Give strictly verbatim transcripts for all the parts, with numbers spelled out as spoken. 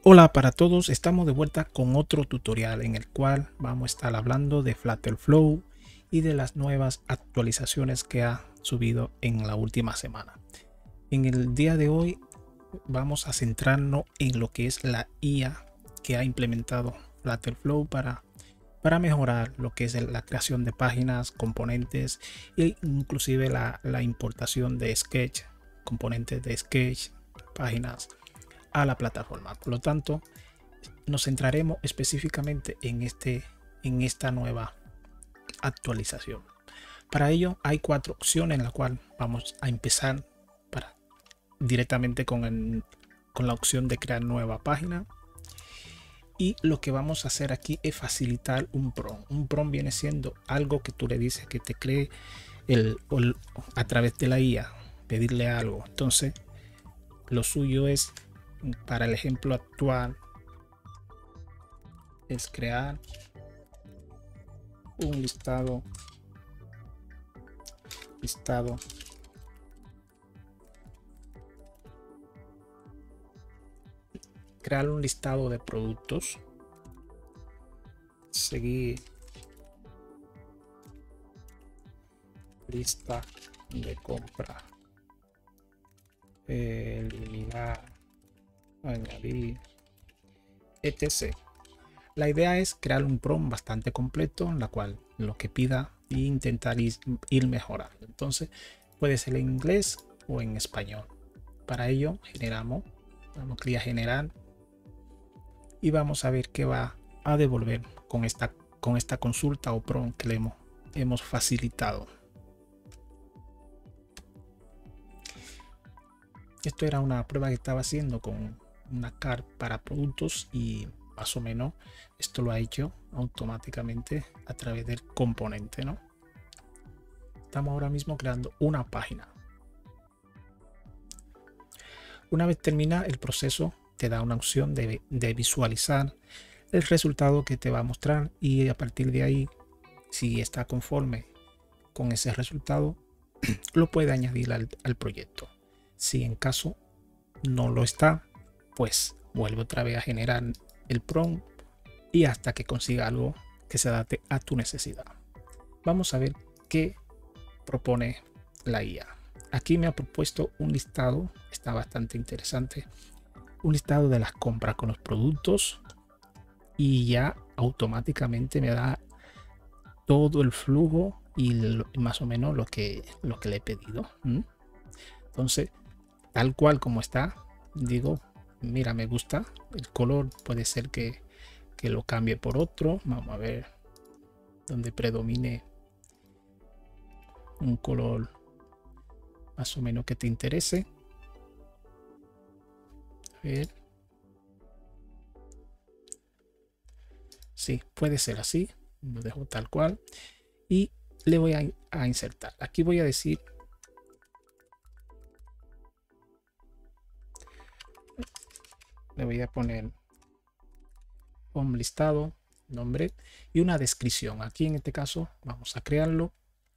Hola para todos, estamos de vuelta con otro tutorial en el cual vamos a estar hablando de Flutterflow y de las nuevas actualizaciones que ha subido en la última semana. En el día de hoy vamos a centrarnos en lo que es la I A que ha implementado Flutterflow para, para mejorar lo que es la creación de páginas, componentes e inclusive la, la importación de Sketch, componentes de Sketch, páginas a la plataforma. Por lo tanto, nos centraremos específicamente en este en esta nueva actualización. Para ello hay cuatro opciones en la cual vamos a empezar para directamente con, el, con la opción de crear nueva página. Y lo que vamos a hacer aquí es facilitar un prompt. Un prompt viene siendo algo que tú le dices que te cree el, el a través de la I A, pedirle algo. Entonces lo suyo es, para el ejemplo actual, es crear un listado listado crear un listado de productos, seguir lista de compra, eliminar, añadir, etcétera. La idea es crear un prompt bastante completo en la cual lo que pida e intentar ir, ir mejorando. Entonces puede ser en inglés o en español. Para ello generamos, vamos a clic a generar y vamos a ver qué va a devolver con esta, con esta consulta o prompt que le hemos, hemos facilitado. Esto era una prueba que estaba haciendo con una cart para productos y más o menos esto lo ha hecho automáticamente a través del componente, ¿no? Estamos ahora mismo creando una página. Una vez termina el proceso, te da una opción de, de visualizar el resultado que te va a mostrar, y a partir de ahí, si está conforme con ese resultado, lo puede añadir al, al proyecto. Si en caso no lo está, pues vuelve otra vez a generar el prompt y hasta que consiga algo que se adapte a tu necesidad. Vamos a ver qué propone la I A. Aquí me ha propuesto un listado, está bastante interesante, un listado de las compras con los productos, y ya automáticamente me da todo el flujo y lo, más o menos lo que, lo que le he pedido. ¿Mm? Entonces, tal cual como está, digo, mira, me gusta el color, puede ser que, que lo cambie por otro. Vamos a ver donde predomine un color más o menos que te interese. A ver. Sí, puede ser así. Lo dejo tal cual y le voy a, a insertar. Aquí voy a decir le voy a poner un listado, nombre y una descripción. Aquí en este caso vamos a crearlo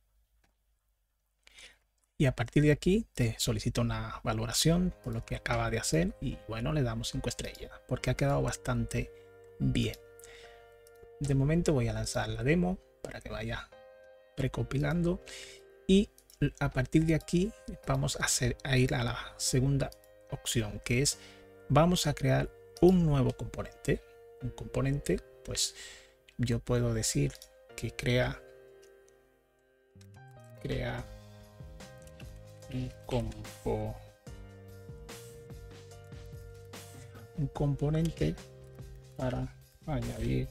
y a partir de aquí te solicito una valoración por lo que acaba de hacer y bueno, le damos cinco estrellas porque ha quedado bastante bien. De momento voy a lanzar la demo para que vaya precopilando y a partir de aquí vamos a, hacer, a ir a la segunda opción, que es vamos a crear un nuevo componente. Un componente, pues yo puedo decir que crea crea un compo un componente para añadir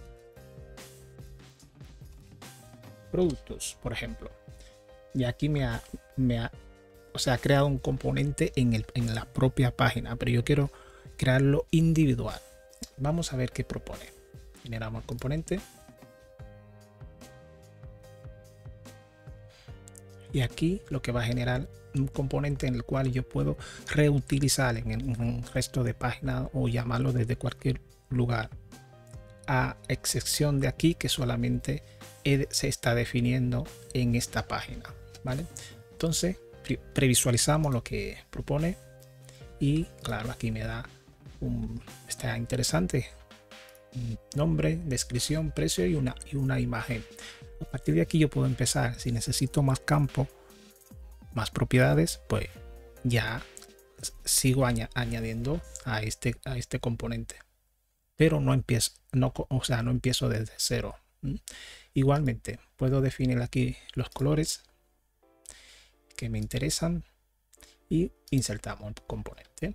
productos, por ejemplo. Y aquí me ha, me ha o sea, ha creado un componente en, el, en la propia página, pero yo quiero crearlo individual. Vamos a ver qué propone. Generamos el componente y aquí lo que va a generar un componente en el cual yo puedo reutilizar en el, en el resto de páginas o llamarlo desde cualquier lugar, a excepción de aquí que solamente se está definiendo en esta página, ¿vale? Entonces previsualizamos lo que propone y claro, aquí me da un, está interesante. Nombre, descripción, precio y una, y una imagen. A partir de aquí yo puedo empezar. Si necesito más campo, más propiedades, pues ya sigo añ añadiendo a este, a este componente. Pero no empiezo, no, o sea, no empiezo desde cero. ¿Mm? Igualmente, puedo definir aquí los colores que me interesan y insertamos el componente.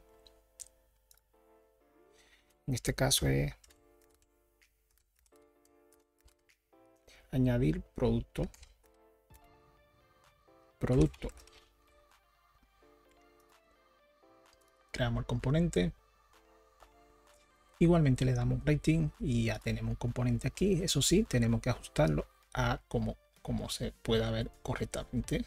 En este caso es añadir producto. Producto. Creamos el componente. Igualmente le damos rating y ya tenemos un componente aquí. Eso sí, tenemos que ajustarlo a como, como se pueda ver correctamente.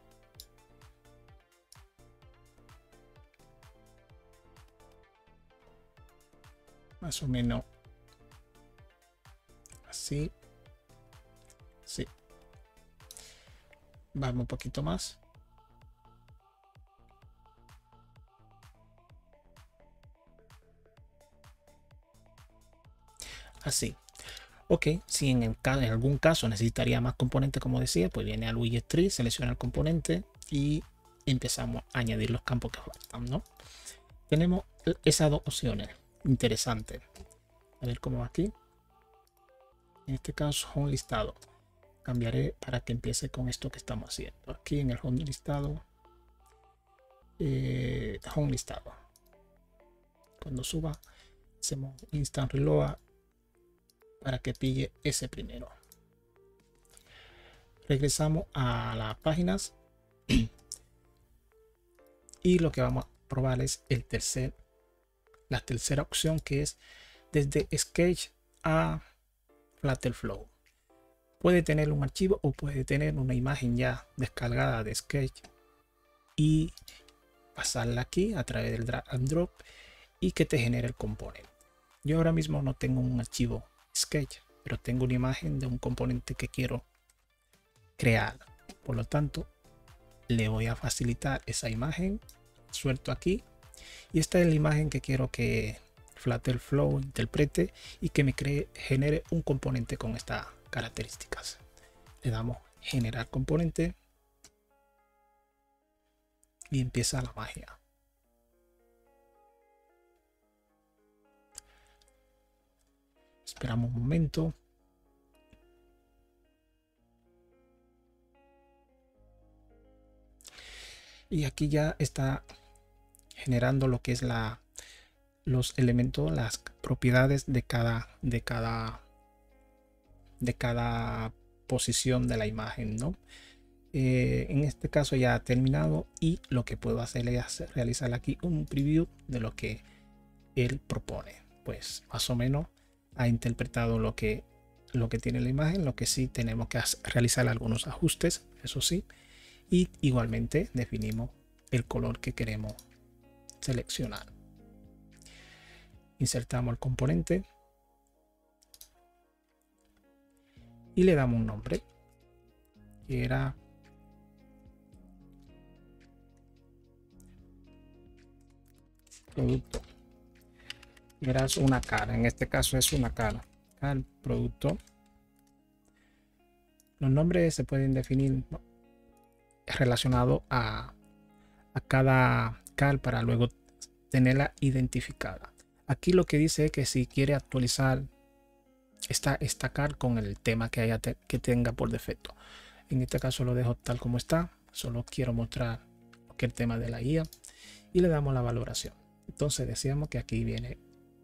Más o menos así. Sí. Vamos un poquito más. Así. Ok, si en, el, en algún caso necesitaría más componentes, como decía, pues viene al widget tree, selecciona el componente y empezamos a añadir los campos que faltan, ¿no? Tenemos esas dos opciones. Interesante. A ver cómo va aquí. En este caso, home listado. Cambiaré para que empiece con esto que estamos haciendo. Aquí en el home listado. Eh, home listado. Cuando suba, hacemos instant reload para que pille ese primero. Regresamos a las páginas. Y lo que vamos a probar es el tercer, la tercera opción, que es desde Sketch a Flatterflow. Puede tener un archivo o puede tener una imagen ya descargada de Sketch y pasarla aquí a través del drag and drop y que te genere el componente. Yo ahora mismo no tengo un archivo Sketch, pero tengo una imagen de un componente que quiero crear. Por lo tanto, le voy a facilitar esa imagen. Suelto aquí y esta es la imagen que quiero que Flatterflow interprete y que me cree, genere un componente con estas características. Le damos generar componente y empieza la magia. Esperamos un momento. Y aquí ya está generando lo que es la los elementos, las propiedades de cada de cada de cada posición de la imagen, ¿no? Eh, en este caso ya ha terminado y lo que puedo hacer es realizar aquí un preview de lo que él propone. Pues más o menos ha interpretado lo que lo que tiene la imagen. Lo que sí tenemos que realizar algunos ajustes, eso sí, y igualmente definimos el color que queremos seleccionar. Insertamos el componente y le damos un nombre que era producto. Verás una cara, en este caso es una cara. Al producto. Los nombres se pueden definir relacionados a, a cada cal para luego tenerla identificada. Aquí lo que dice es que si quiere actualizar esta, esta cal con el tema que, haya te, que tenga por defecto. En este caso lo dejo tal como está. Solo quiero mostrar que el tema de la I A y le damos la valoración. Entonces decíamos que aquí viene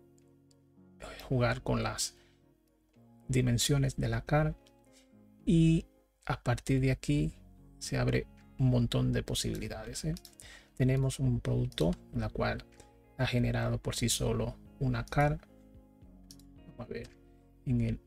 jugar con las dimensiones de la cal y a partir de aquí se abre un montón de posibilidades, ¿eh? Tenemos un producto en la cual ha generado por sí solo una cal. Vamos a ver en el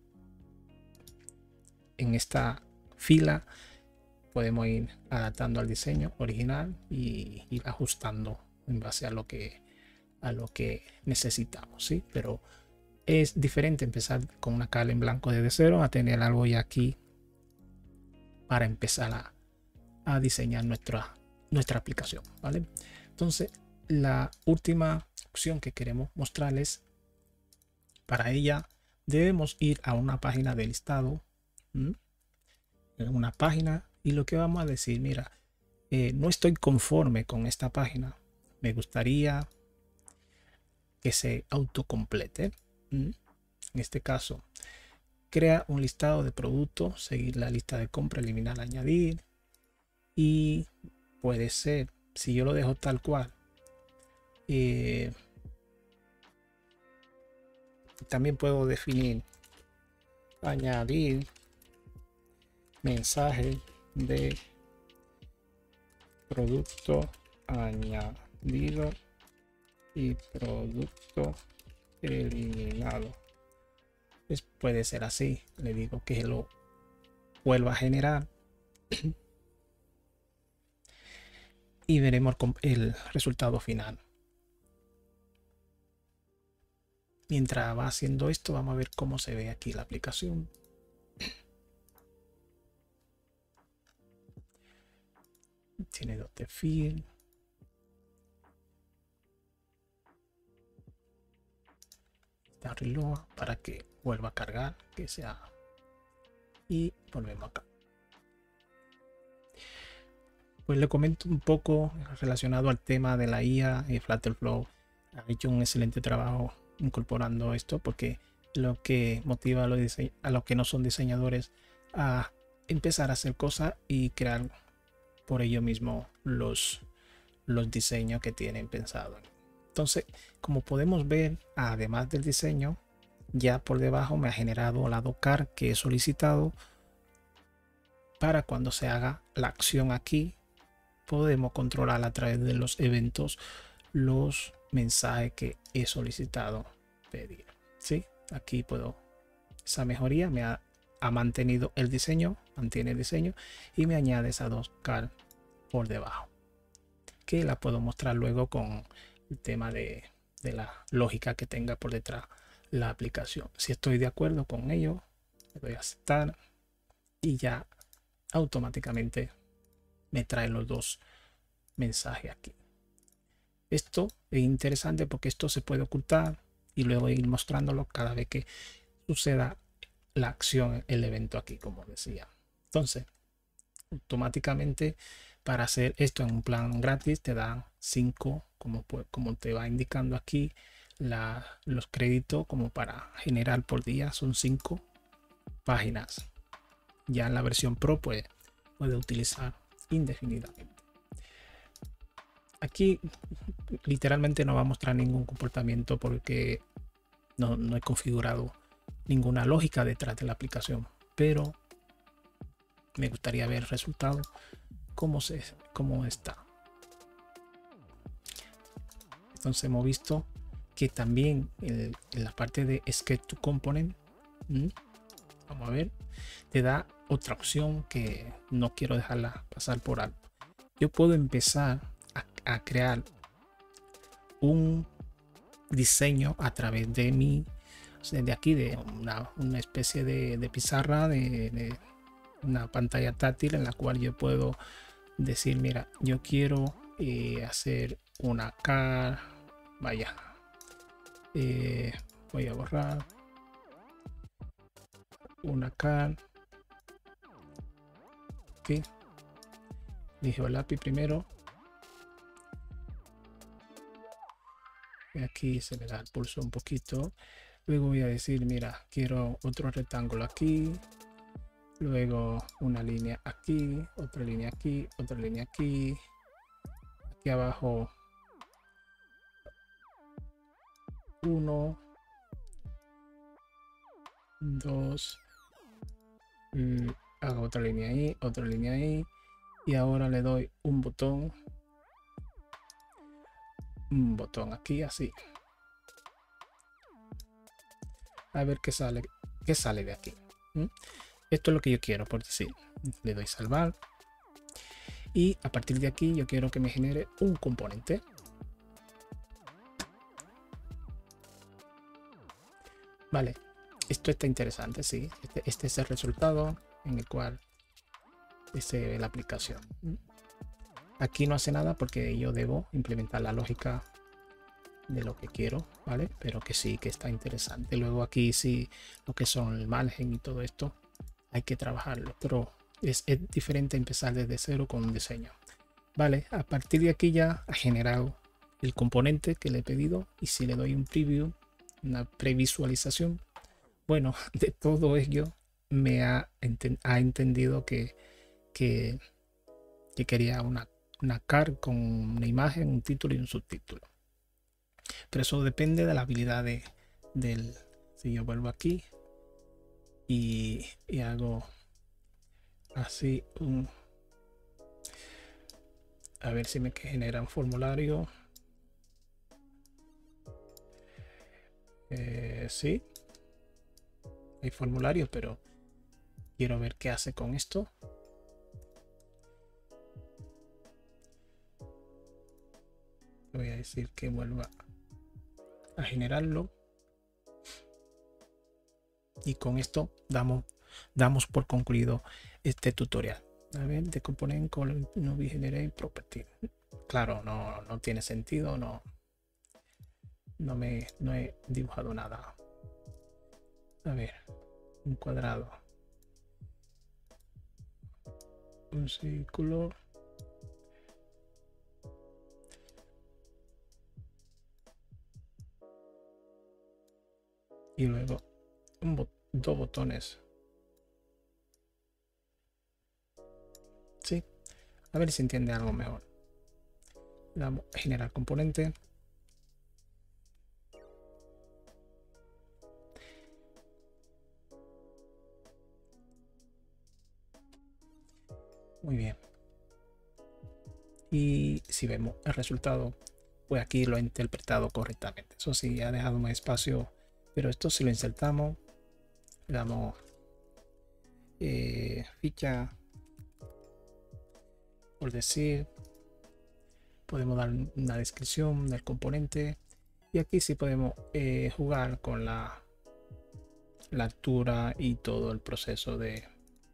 en esta fila podemos ir adaptando al diseño original y ir ajustando en base a lo que a lo que necesitamos, ¿sí? Pero es diferente empezar con una cal en blanco desde cero a tener algo ya aquí para empezar a, a diseñar nuestra, nuestra aplicación, ¿vale? Entonces, la última acción que queremos mostrarles. Para ella debemos ir a una página de listado, ¿m? en una página, y lo que vamos a decir, mira, eh, no estoy conforme con esta página, me gustaría que se autocomplete. ¿m? En este caso, crea un listado de productos, seguir la lista de compra, eliminar, añadir, y puede ser, si yo lo dejo tal cual, eh, también puedo definir añadir mensaje de producto añadido y producto eliminado. Pues puede ser así, le digo que lo vuelva a generar y veremos el resultado final. Mientras va haciendo esto, vamos a ver cómo se ve aquí la aplicación. Tiene dos de field. Está reload para que vuelva a cargar, que sea. Y volvemos acá. Pues le comento un poco relacionado al tema de la I A. y Flutterflow ha hecho un excelente trabajo incorporando esto, porque lo que motiva a los, a los que no son diseñadores a empezar a hacer cosas y crear por ello mismo los, los diseños que tienen pensado. Entonces, como podemos ver, además del diseño, ya por debajo me ha generado la docker que he solicitado. Para cuando se haga la acción aquí, podemos controlar a través de los eventos los mensajes que he solicitado pedir. ¿Sí? Aquí puedo, esa mejoría me ha, ha mantenido el diseño, mantiene el diseño y me añade esa docker por debajo, que la puedo mostrar luego con el tema de, de la lógica que tenga por detrás la aplicación. Si estoy de acuerdo con ello, le doy a aceptar y ya automáticamente me trae los dos mensajes aquí. Esto es interesante porque esto se puede ocultar y luego ir mostrándolo cada vez que suceda la acción, el evento aquí, como decía. Entonces, automáticamente para hacer esto en un plan gratis te dan cinco, como, como te va indicando aquí la, los créditos como para generar por día, son cinco páginas. Ya en la versión Pro pues, puede utilizar indefinidamente. Aquí literalmente no va a mostrar ningún comportamiento porque no, no he configurado ninguna lógica detrás de la aplicación, pero me gustaría ver el resultado, cómo, se, cómo está. Entonces hemos visto que también el, en la parte de Sketch to Component, ¿m? vamos a ver, te da otra opción que no quiero dejarla pasar por alto. Yo puedo empezar a, a crear un diseño a través de mi, o sea, de aquí, de una, una especie de, de pizarra, de, de una pantalla táctil en la cual yo puedo decir, mira, yo quiero eh, hacer una car, vaya, eh, voy a borrar una car. Ok, elijo el lápiz primero y aquí se le da el pulso un poquito. Luego voy a decir, mira, quiero otro rectángulo aquí, luego una línea aquí, otra línea aquí, otra línea aquí, aquí abajo uno, dos, y hago otra línea ahí, otra línea ahí, y ahora le doy un botón, un botón aquí así. A ver qué sale, qué sale de aquí. ¿Mm? Esto es lo que yo quiero, por decir. Le doy salvar y a partir de aquí yo quiero que me genere un componente. Vale, esto está interesante, sí. Este, este es el resultado en el cual se ve la aplicación. Aquí no hace nada porque yo debo implementar la lógica de lo que quiero, ¿vale? Pero que sí, que está interesante. Luego aquí sí, lo que son el margen y todo esto, hay que trabajarlo, pero es, es diferente empezar desde cero con un diseño. Vale, a partir de aquí ya ha generado el componente que le he pedido, y si le doy un preview, una previsualización, bueno, de todo ello me ha, enten ha entendido que, que, que quería una, una car con una imagen, un título y un subtítulo. Pero eso depende de la habilidad de, del... Si yo vuelvo aquí y, y hago así un... A ver si me genera un formulario. Eh, sí, hay formulario, pero quiero ver qué hace con esto. Voy a decir que vuelva a generarlo. Y con esto damos, damos por concluido este tutorial. A ver, de component con no generate property. Claro, no, no tiene sentido, no, no me no he dibujado nada. A ver, un cuadrado, un círculo, y luego un bot dos botones. Sí, a ver si entiende algo mejor. Le damos a generar componente. Muy bien. Y si vemos el resultado, pues aquí lo he interpretado correctamente. Eso sí, ha dejado más espacio, pero esto si lo insertamos, le damos eh, ficha, por decir, podemos dar una descripción del componente, y aquí sí podemos eh, jugar con la, la altura y todo el proceso de,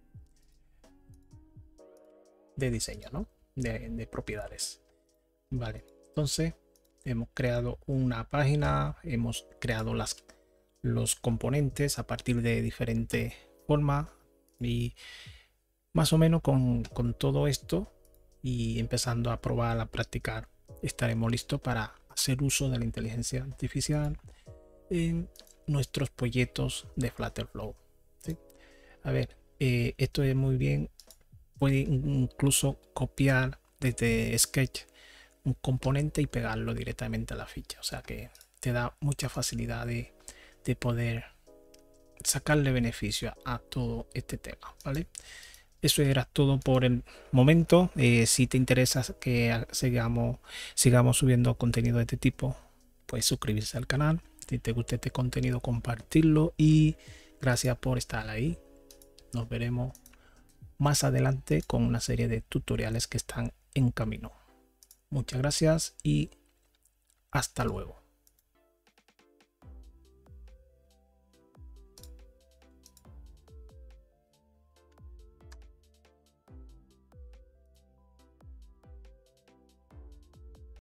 de diseño, ¿no? de, de propiedades. Vale, entonces hemos creado una página, hemos creado las, los componentes a partir de diferentes formas, y más o menos con, con todo esto y empezando a probar, a practicar, estaremos listos para hacer uso de la inteligencia artificial en nuestros proyectos de Flutterflow. ¿Sí? A ver, eh, esto es muy bien, puede incluso copiar desde Sketch un componente y pegarlo directamente a la ficha, o sea que te da mucha facilidad de, de poder sacarle beneficio a, a todo este tema, ¿vale? Eso era todo por el momento. Eh, si te interesa que sigamos, sigamos subiendo contenido de este tipo, pues suscribirse al canal. Si te gusta este contenido, compartirlo, y gracias por estar ahí. Nos veremos más adelante con una serie de tutoriales que están en camino. Muchas gracias y hasta luego.